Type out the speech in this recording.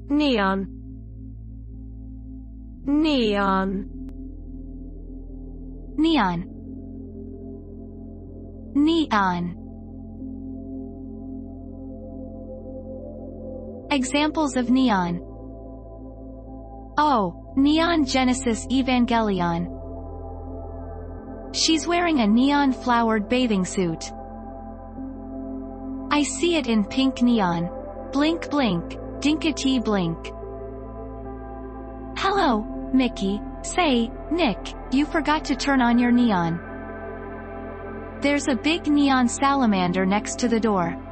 Neon. Neon. Neon. Neon. Examples of neon. Oh, Neon Genesis Evangelion. She's wearing a neon-flowered bathing suit. I see it in pink neon. Blink blink, dinkety blink. Hello, Mickey. Say, Nick, you forgot to turn on your neon. There's a big neon salamander next to the door.